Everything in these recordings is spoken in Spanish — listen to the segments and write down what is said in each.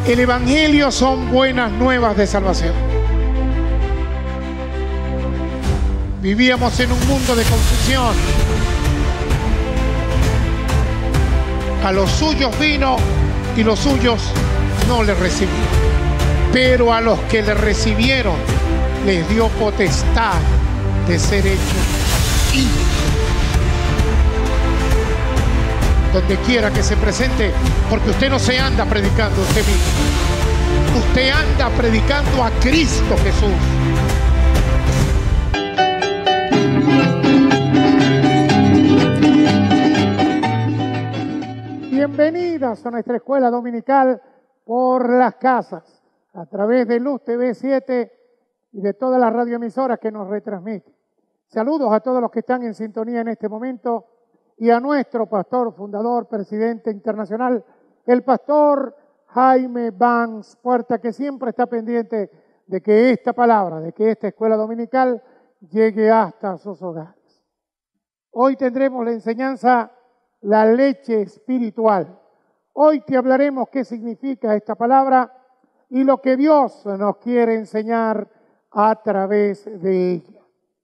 El Evangelio son buenas nuevas de salvación. Vivíamos en un mundo de confusión. A los suyos vino y los suyos no le recibieron. Pero a los que le recibieron les dio potestad de ser hechos hijos. Donde quiera que se presente, porque usted no se anda predicando usted mismo. Usted anda predicando a Cristo Jesús. Bienvenidas a nuestra escuela dominical por las casas, a través de Luz TV 7 y de todas las radioemisoras que nos retransmiten. Saludos a todos los que están en sintonía en este momento y a nuestro pastor, fundador, presidente internacional, el pastor Jaime Banks Puerta, que siempre está pendiente de que esta palabra, de que esta escuela dominical llegue hasta sus hogares. Hoy tendremos la enseñanza la leche espiritual. Hoy te hablaremos qué significa esta palabra y lo que Dios nos quiere enseñar a través de ella.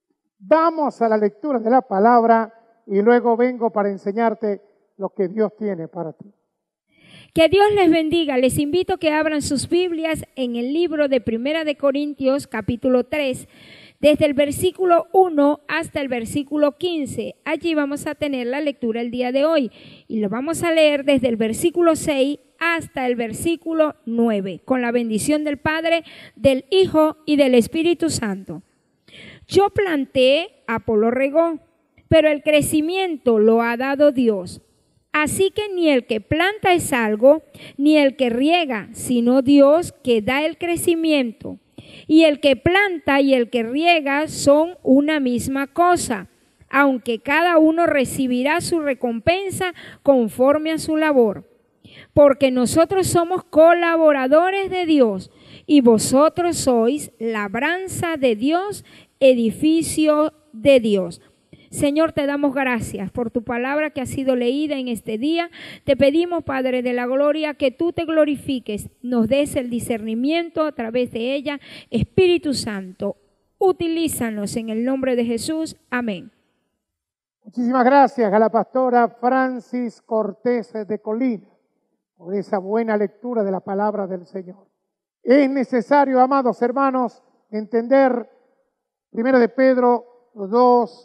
Vamos a la lectura de la palabra y luego vengo para enseñarte lo que Dios tiene para ti. Que Dios les bendiga. Les invito a que abran sus Biblias en el libro de Primera de Corintios, capítulo 3, desde el versículo 1 hasta el versículo 15. Allí vamos a tener la lectura el día de hoy y lo vamos a leer desde el versículo 6 hasta el versículo 9, con la bendición del Padre, del Hijo y del Espíritu Santo. Yo planté, Apolo regó, pero el crecimiento lo ha dado Dios. Así que ni el que planta es algo, ni el que riega, sino Dios que da el crecimiento. Y el que planta y el que riega son una misma cosa, aunque cada uno recibirá su recompensa conforme a su labor. Porque nosotros somos colaboradores de Dios y vosotros sois labranza de Dios, edificio de Dios. Señor, te damos gracias por tu palabra que ha sido leída en este día. Te pedimos, Padre de la gloria, que tú te glorifiques, nos des el discernimiento a través de ella. Espíritu Santo, utilízanos en el nombre de Jesús. Amén. Muchísimas gracias a la pastora Francis Cortés de Colina por esa buena lectura de la palabra del Señor. Es necesario, amados hermanos, entender 1 de Pedro 2.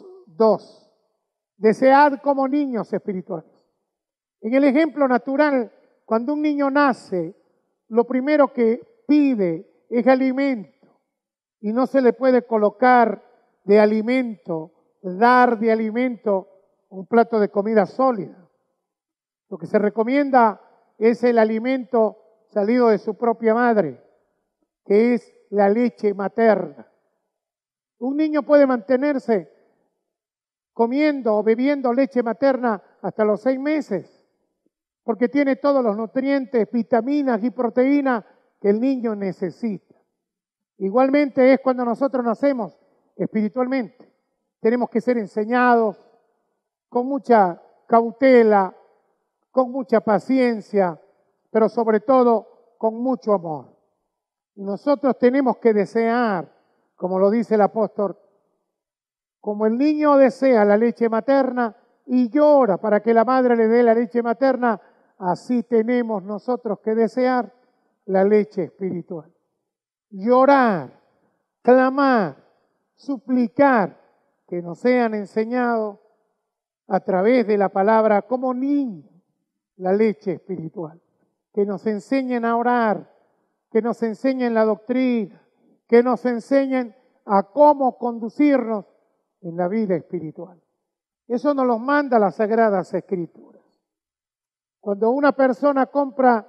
Desead como niños espirituales. En el ejemplo natural, cuando un niño nace, lo primero que pide es alimento y no se le puede colocar de alimento, dar de alimento un plato de comida sólida. Lo que se recomienda es el alimento salido de su propia madre, que es la leche materna. Un niño puede mantenerse comiendo o bebiendo leche materna hasta los 6 meses, porque tiene todos los nutrientes, vitaminas y proteínas que el niño necesita. Igualmente es cuando nosotros nacemos espiritualmente. Tenemos que ser enseñados con mucha cautela, con mucha paciencia, pero sobre todo con mucho amor. Y nosotros tenemos que desear, como lo dice el apóstol, como el niño desea la leche materna y llora para que la madre le dé la leche materna, así tenemos nosotros que desear la leche espiritual. Llorar, clamar, suplicar que nos sean enseñados a través de la palabra como niños la leche espiritual. Que nos enseñen a orar, que nos enseñen la doctrina, que nos enseñen a cómo conducirnos en la vida espiritual. Eso nos lo manda las Sagradas Escrituras. Cuando una persona compra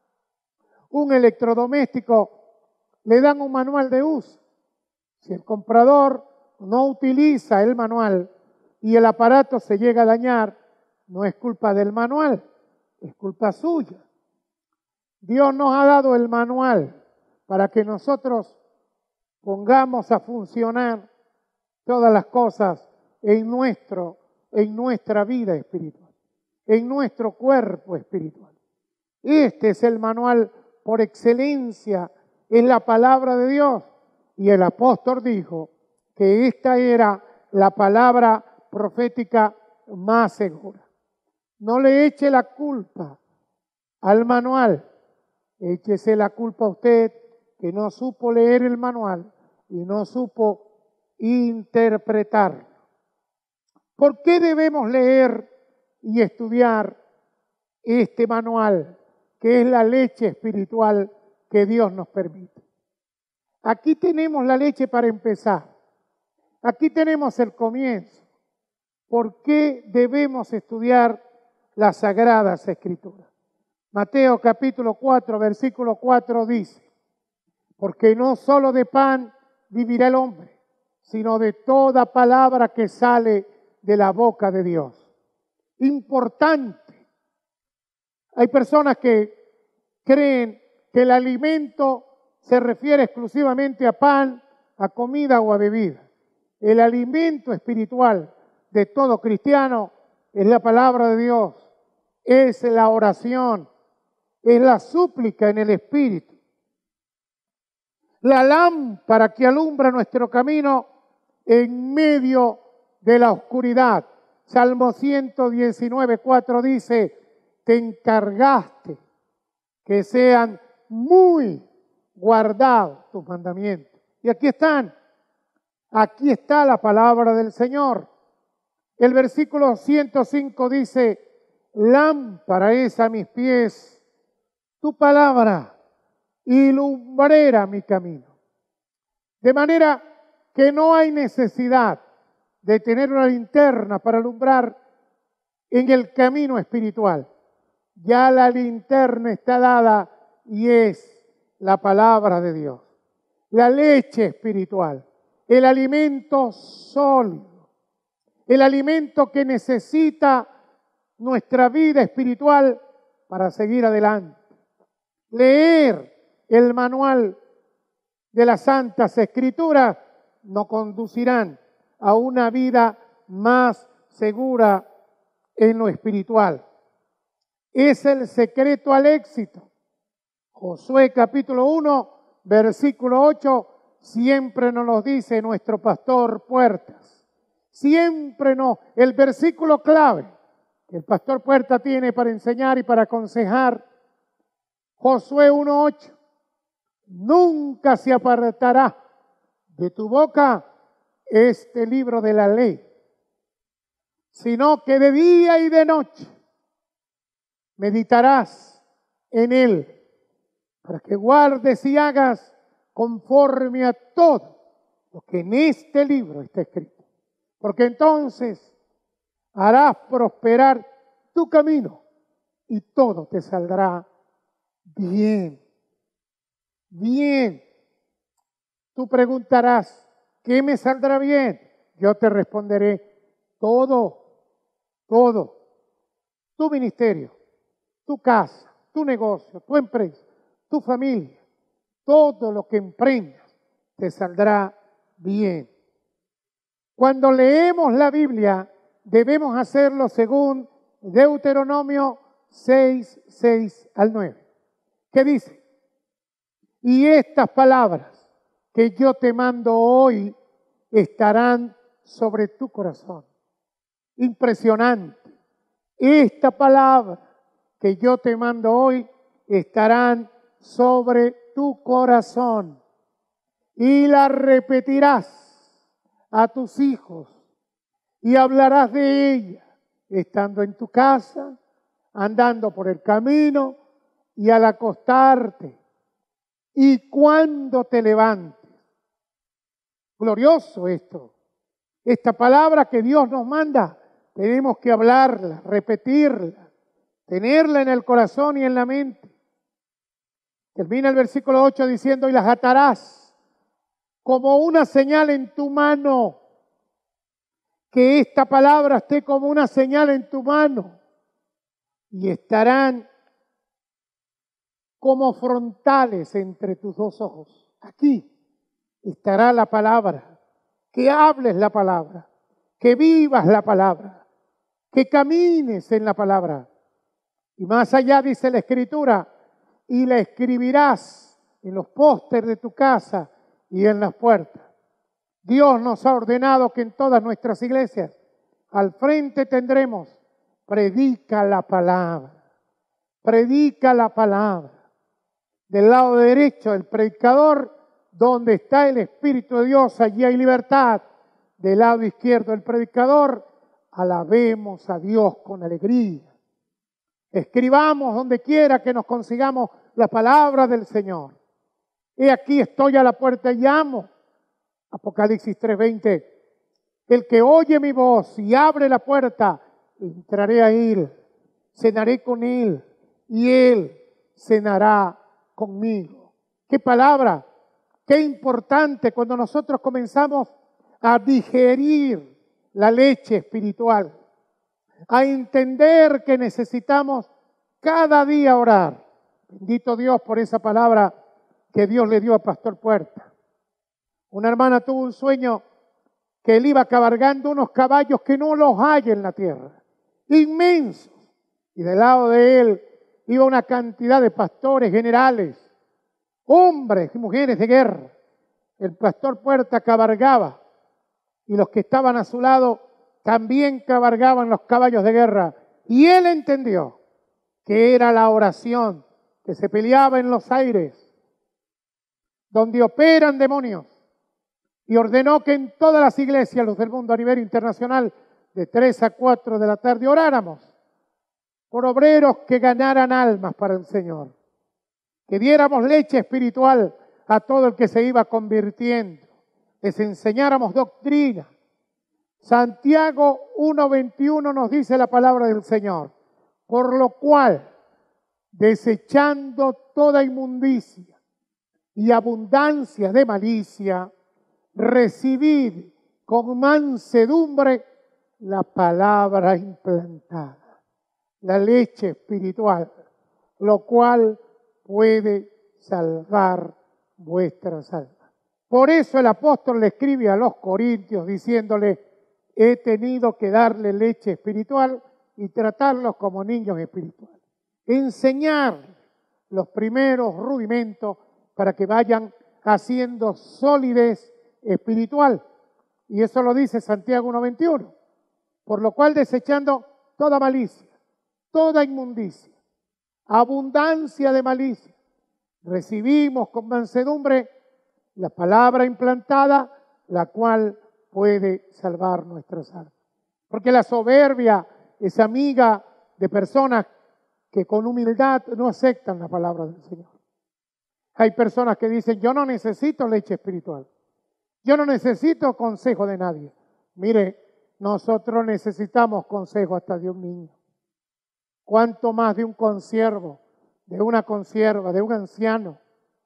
un electrodoméstico, le dan un manual de uso. Si el comprador no utiliza el manual y el aparato se llega a dañar, no es culpa del manual, es culpa suya. Dios nos ha dado el manual para que nosotros pongamos a funcionar todas las cosas en nuestra vida espiritual, en nuestro cuerpo espiritual. Este es el manual por excelencia es la palabra de Dios. Y el apóstol dijo que esta era la palabra profética más segura. No le eche la culpa al manual, échese la culpa a usted que no supo leer el manual y no supo interpretarlo. ¿Por qué debemos leer y estudiar este manual, que es la leche espiritual que Dios nos permite? Aquí tenemos la leche para empezar. Aquí tenemos el comienzo. ¿Por qué debemos estudiar las Sagradas Escrituras? Mateo capítulo 4, versículo 4 dice: porque no solo de pan vivirá el hombre, sino de toda palabra que sale de la boca de Dios. Importante. Hay personas que creen que el alimento se refiere exclusivamente a pan, a comida o a bebida. El alimento espiritual de todo cristiano es la palabra de Dios, es la oración, es la súplica en el Espíritu. La lámpara que alumbra nuestro camino en medio de la oscuridad. Salmo 119, 4 dice: te encargaste que sean muy guardados tus mandamientos. Y aquí están. Aquí está la palabra del Señor. El versículo 105 dice: lámpara es a mis pies tu palabra y lumbrera mi camino. De manera que no hay necesidad de tener una linterna para alumbrar en el camino espiritual. Ya la linterna está dada y es la palabra de Dios. La leche espiritual, el alimento sólido, el alimento que necesita nuestra vida espiritual para seguir adelante. Leer el manual de las Santas Escrituras nos conducirán a una vida más segura en lo espiritual. Es el secreto al éxito. Josué capítulo 1, versículo 8, siempre nos lo dice nuestro pastor Puertas. Siempre no, el versículo clave que el pastor Puerta tiene para enseñar y para aconsejar. Josué 1:8, nunca se apartará de tu boca este libro de la ley, sino que de día y de noche meditarás en él, para que guardes y hagas conforme a todo lo que en este libro está escrito. Porque entonces harás prosperar tu camino y todo te saldrá bien. Bien. Tú preguntarás, ¿qué me saldrá bien? Yo te responderé, todo, todo. Tu ministerio, tu casa, tu negocio, tu empresa, tu familia, todo lo que emprendas te saldrá bien. Cuando leemos la Biblia, debemos hacerlo según Deuteronomio 6, 6 al 9. ¿Qué dice? Y estas palabras que yo te mando hoy estarán sobre tu corazón. Impresionante. Esta palabra que yo te mando hoy estarán sobre tu corazón y la repetirás a tus hijos y hablarás de ella estando en tu casa, andando por el camino y al acostarte y cuando te levantes. Glorioso esto. Esta palabra que Dios nos manda, tenemos que hablarla, repetirla, tenerla en el corazón y en la mente. Termina el versículo 8 diciendo, y las atarás como una señal en tu mano. Que esta palabra esté como una señal en tu mano. Y estarán como frontales entre tus dos ojos. Aquí estará la palabra. Que hables la palabra. Que vivas la palabra. Que camines en la palabra. Y más allá dice la Escritura, y la escribirás en los pósteres de tu casa y en las puertas. Dios nos ha ordenado que en todas nuestras iglesias al frente tendremos predica la palabra. Predica la palabra. Del lado derecho del predicador, donde está el Espíritu de Dios, allí hay libertad. Del lado izquierdo del predicador, alabemos a Dios con alegría. Escribamos donde quiera que nos consigamos la palabra del Señor. He aquí estoy a la puerta y llamo. Apocalipsis 3:20. El que oye mi voz y abre la puerta, entraré a él, cenaré con él y él cenará conmigo. ¡Qué palabra! ¡Qué importante cuando nosotros comenzamos a digerir la leche espiritual! A entender que necesitamos cada día orar. Bendito Dios por esa palabra que Dios le dio a Pastor Puerta. Una hermana tuvo un sueño que él iba cabalgando unos caballos que no los hay en la tierra, inmensos. Y del lado de él iba una cantidad de pastores generales, hombres y mujeres de guerra. El Pastor Puerta cabalgaba y los que estaban a su lado también cabalgaban los caballos de guerra. Y él entendió que era la oración que se peleaba en los aires, donde operan demonios. Y ordenó que en todas las iglesias, los del mundo a nivel internacional, de 3 a 4 de la tarde oráramos por obreros que ganaran almas para el Señor. Que diéramos leche espiritual a todo el que se iba convirtiendo. Les enseñáramos doctrina. Santiago 1:21 nos dice la palabra del Señor. Por lo cual, desechando toda inmundicia y abundancia de malicia, recibid con mansedumbre la palabra implantada, la leche espiritual, lo cual puede salvar vuestras almas. Por eso el apóstol le escribe a los corintios diciéndole, he tenido que darle leche espiritual y tratarlos como niños espirituales. Enseñar los primeros rudimentos para que vayan haciendo solidez espiritual. Y eso lo dice Santiago 1:21. Por lo cual desechando toda malicia, toda inmundicia, abundancia de malicia, recibimos con mansedumbre la palabra implantada, la cual puede salvar nuestras almas. Porque la soberbia es amiga de personas que con humildad no aceptan la palabra del Señor. Hay personas que dicen, yo no necesito leche espiritual. Yo no necesito consejo de nadie. Mire, nosotros necesitamos consejo hasta de un niño. ¿Cuánto más de un consiervo, de una consierva, de un anciano?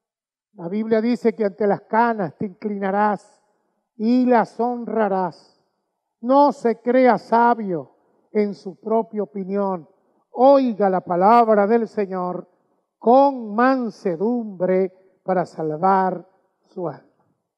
La Biblia dice que ante las canas te inclinarás y las honrarás. No se crea sabio en su propia opinión. Oiga la palabra del Señor con mansedumbre para salvar su alma.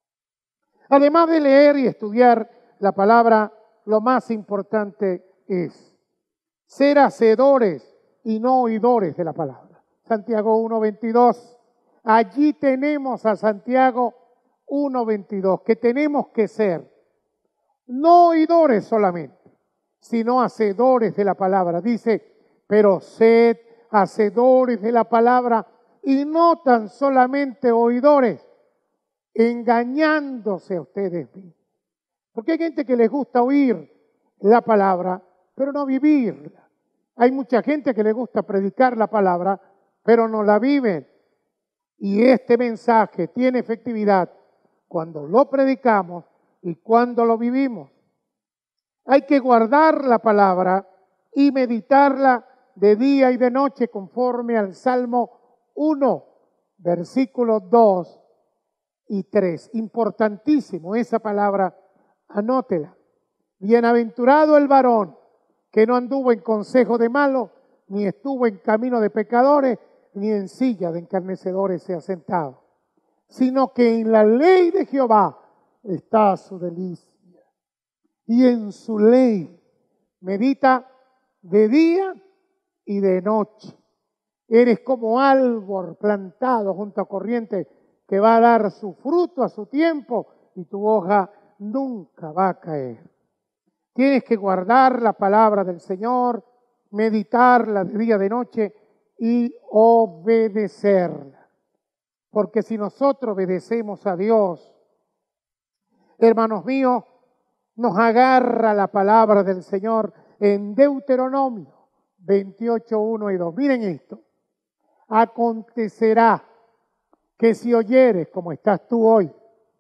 Además de leer y estudiar la palabra, lo más importante es ser hacedores y no oidores de la palabra. Santiago 1:22. Allí tenemos a Santiago 1:22, que tenemos que ser no oidores solamente, sino hacedores de la palabra. Dice, pero sed hacedores de la palabra y no tan solamente oidores, engañándose a ustedes mismos. Porque hay gente que les gusta oír la palabra, pero no vivirla. Hay mucha gente que le gusta predicar la palabra, pero no la viven. Y este mensaje tiene efectividad cuando lo predicamos y cuando lo vivimos. Hay que guardar la palabra y meditarla de día y de noche conforme al Salmo 1, versículos 2 y 3. Importantísimo esa palabra, anótela. Bienaventurado el varón que no anduvo en consejo de malos, ni estuvo en camino de pecadores, ni en silla de escarnecedores se ha sentado, sino que en la ley de Jehová está su delicia, y en su ley medita de día y de noche, Eres como árbol plantado junto a corriente que va a dar su fruto a su tiempo y tu hoja nunca va a caer. Tienes que guardar la palabra del Señor, meditarla de día, de noche y obedecerla. Porque si nosotros obedecemos a Dios, hermanos míos, nos agarra la palabra del Señor en Deuteronomio 28, 1 y 2. Miren esto. Acontecerá que si oyeres, como estás tú hoy,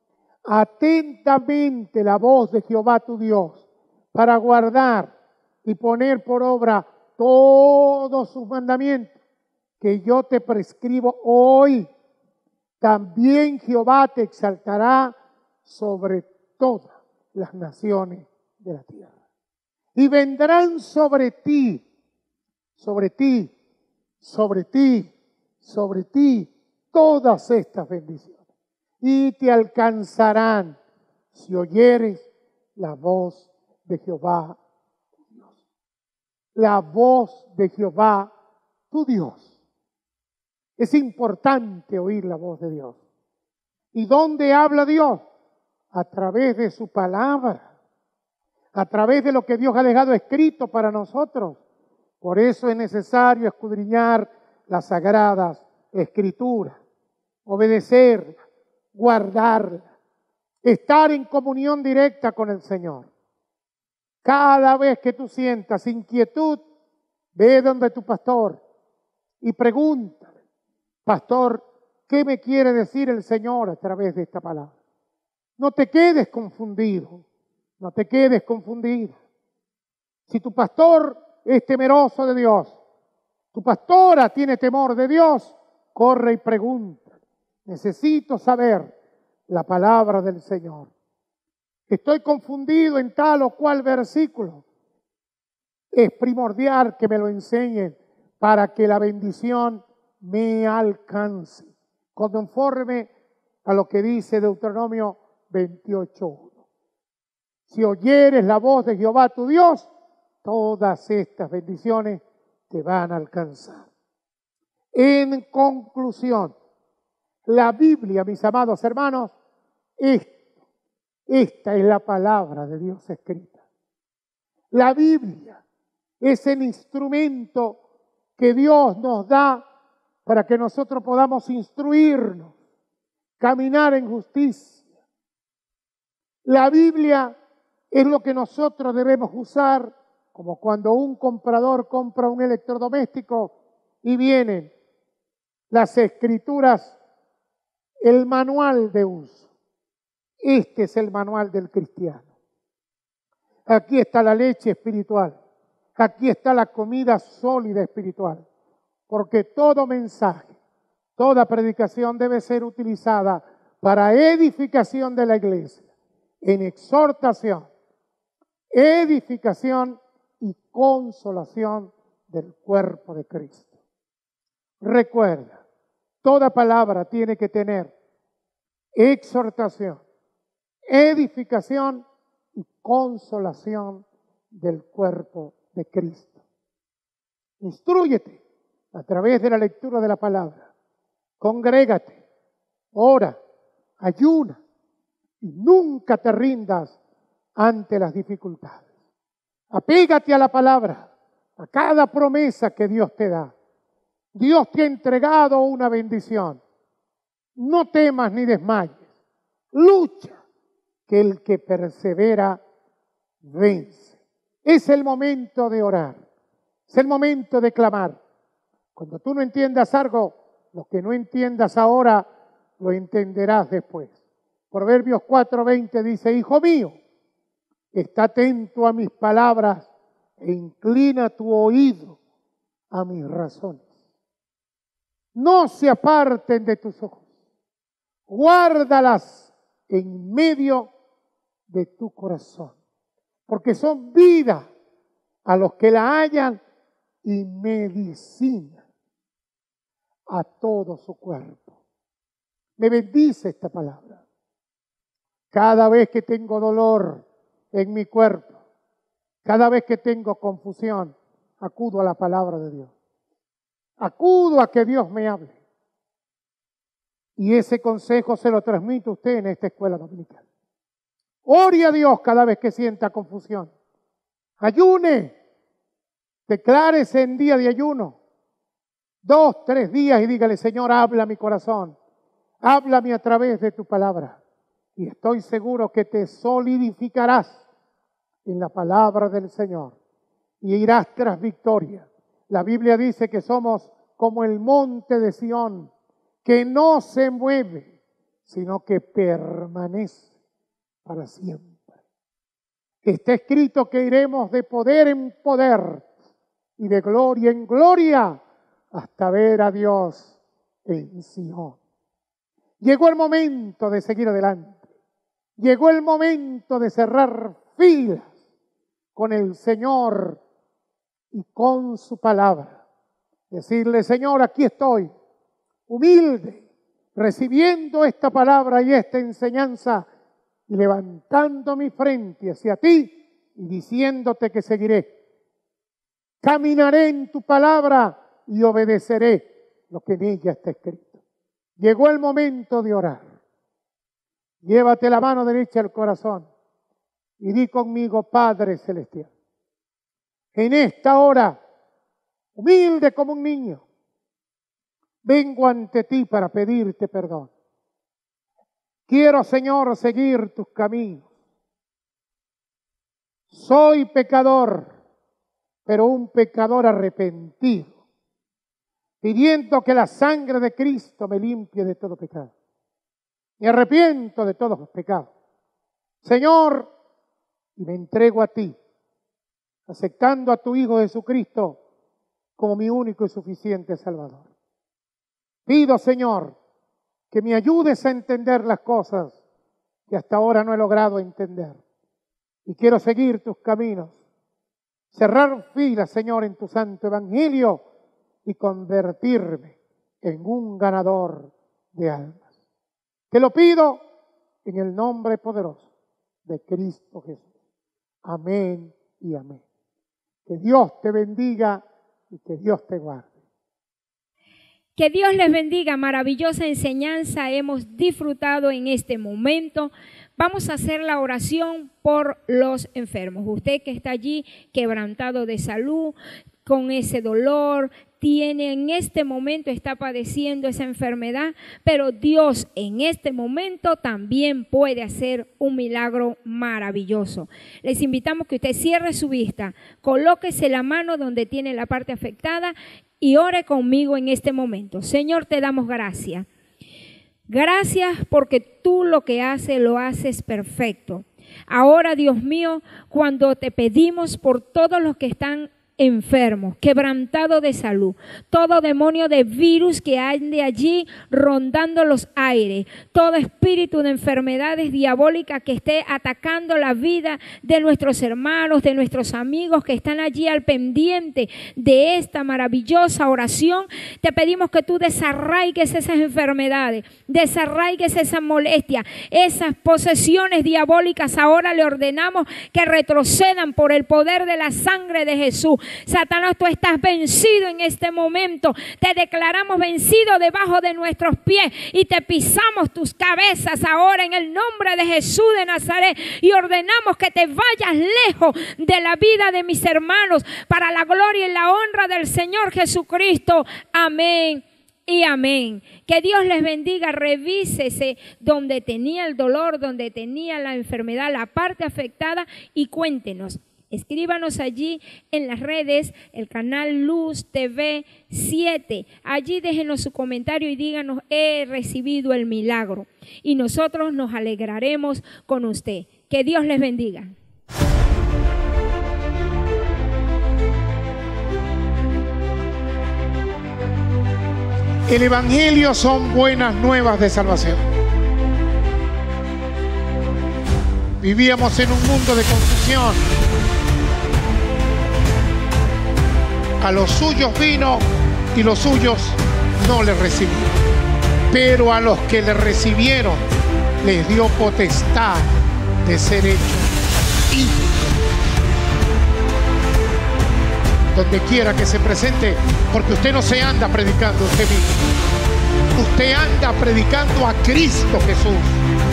atentamente la voz de Jehová tu Dios, para guardar y poner por obra todos sus mandamientos que yo te prescribo hoy, también Jehová te exaltará sobre todas las naciones de la tierra. Y vendrán sobre ti, sobre ti, sobre ti, sobre ti todas estas bendiciones. Y te alcanzarán si oyeres la voz de Jehová tu Dios. La voz de Jehová tu Dios. Es importante oír la voz de Dios. ¿Y dónde habla Dios? A través de su palabra, a través de lo que Dios ha dejado escrito para nosotros. Por eso es necesario escudriñar las sagradas escrituras, obedecerla, guardarla, estar en comunión directa con el Señor. Cada vez que tú sientas inquietud, ve donde tu pastor y pregúntale, pastor, ¿qué me quiere decir el Señor a través de esta palabra? No te quedes confundido, no te quedes confundido. Si tu pastor es temeroso de Dios, tu pastora tiene temor de Dios, corre y pregunta. Necesito saber la palabra del Señor. Estoy confundido en tal o cual versículo. Es primordial que me lo enseñen para que la bendición me alcance, conforme a lo que dice Deuteronomio 28:1. Si oyeres la voz de Jehová tu Dios, todas estas bendiciones te van a alcanzar. En conclusión, la Biblia, mis amados hermanos, esta es la palabra de Dios escrita. La Biblia es el instrumento que Dios nos da para que nosotros podamos instruirnos, caminar en justicia. La Biblia es lo que nosotros debemos usar, como cuando un comprador compra un electrodoméstico y vienen las escrituras, el manual de uso. Este es el manual del cristiano. Aquí está la leche espiritual. Aquí está la comida sólida espiritual. Porque todo mensaje, toda predicación debe ser utilizada para edificación de la iglesia, en exhortación, edificación y consolación del cuerpo de Cristo. Recuerda, toda palabra tiene que tener exhortación, edificación y consolación del cuerpo de Cristo. Instrúyete a través de la lectura de la palabra. Congrégate, ora, ayuna y nunca te rindas ante las dificultades. Apégate a la palabra, a cada promesa que Dios te da. Dios te ha entregado una bendición. No temas ni desmayes. Lucha, que el que persevera vence. Es el momento de orar. Es el momento de clamar. Cuando tú no entiendas algo, lo que no entiendas ahora, lo entenderás después. Proverbios 4:20 dice, hijo mío, está atento a mis palabras e inclina tu oído a mis razones. No se aparten de tus ojos. Guárdalas en medio de tu corazón, porque son vida a los que la hallan y medicina a todo su cuerpo. Me bendice esta palabra. Cada vez que tengo dolor en mi cuerpo, cada vez que tengo confusión, acudo a la palabra de Dios. Acudo a que Dios me hable. Y ese consejo se lo transmito a usted en esta escuela dominical. Ore a Dios cada vez que sienta confusión. Ayune. Declárese en día de ayuno. 2, 3 días y dígale: Señor, habla mi corazón. Háblame a través de tu palabra. Y estoy seguro que te solidificarás en la palabra del Señor. Y irás tras victoria. La Biblia dice que somos como el monte de Sión, que no se mueve, sino que permanece para siempre. Está escrito que iremos de poder en poder y de gloria en gloria hasta ver a Dios en Sión. Llegó el momento de seguir adelante. Llegó el momento de cerrar filas con el Señor y con su palabra. Decirle: Señor, aquí estoy, humilde, recibiendo esta palabra y esta enseñanza y levantando mi frente hacia ti y diciéndote que seguiré. Caminaré en tu palabra y obedeceré lo que en ella está escrito. Llegó el momento de orar. Llévate la mano derecha al corazón y di conmigo: Padre Celestial, en esta hora, humilde como un niño, vengo ante ti para pedirte perdón. Quiero, Señor, seguir tus caminos. Soy pecador, pero un pecador arrepentido, pidiendo que la sangre de Cristo me limpie de todo pecado. Me arrepiento de todos los pecados. Señor, y me entrego a ti, aceptando a tu Hijo Jesucristo como mi único y suficiente Salvador. Pido, Señor, que me ayudes a entender las cosas que hasta ahora no he logrado entender. Y quiero seguir tus caminos, cerrar filas, Señor, en tu santo evangelio y convertirme en un ganador de almas. Te lo pido en el nombre poderoso de Cristo Jesús. Amén y amén. Que Dios te bendiga y que Dios te guarde. Que Dios les bendiga. Maravillosa enseñanza hemos disfrutado en este momento. Vamos a hacer la oración por los enfermos. Usted que está allí quebrantado de salud, con ese dolor, tiene en este momento, está padeciendo esa enfermedad, pero Dios en este momento también puede hacer un milagro maravilloso. Les invitamos que usted cierre su vista, colóquese la mano donde tiene la parte afectada y ore conmigo en este momento. Señor, te damos gracias. Gracias porque tú lo que haces, lo haces perfecto. Ahora, Dios mío, cuando te pedimos por todos los que están enfermos, quebrantados de salud, todo demonio de virus que ande allí rondando los aires, todo espíritu de enfermedades diabólicas que esté atacando la vida de nuestros hermanos, de nuestros amigos que están allí al pendiente de esta maravillosa oración, te pedimos que tú desarraigues esas enfermedades, desarraigues esas molestias, esas posesiones diabólicas. Ahora le ordenamos que retrocedan por el poder de la sangre de Jesús. Satanás, tú estás vencido en este momento. Te declaramos vencido debajo de nuestros pies y te pisamos tus cabezas ahora en el nombre de Jesús de Nazaret y ordenamos que te vayas lejos de la vida de mis hermanos para la gloria y la honra del Señor Jesucristo. Amén y amén. Que Dios les bendiga. Revísese donde tenía el dolor, donde tenía la enfermedad, la parte afectada y cuéntenos. Escríbanos allí en las redes, el canal Luz TV 7. Allí déjenos su comentario y díganos: he recibido el milagro. Y nosotros nos alegraremos con usted. Que Dios les bendiga. El Evangelio son buenas nuevas de salvación. Vivíamos en un mundo de confusión. A los suyos vino y los suyos no le recibieron. Pero a los que le recibieron les dio potestad de ser hechos hijos. donde quiera que se presente, porque usted no se anda predicando usted mismo. Usted anda predicando a Cristo Jesús.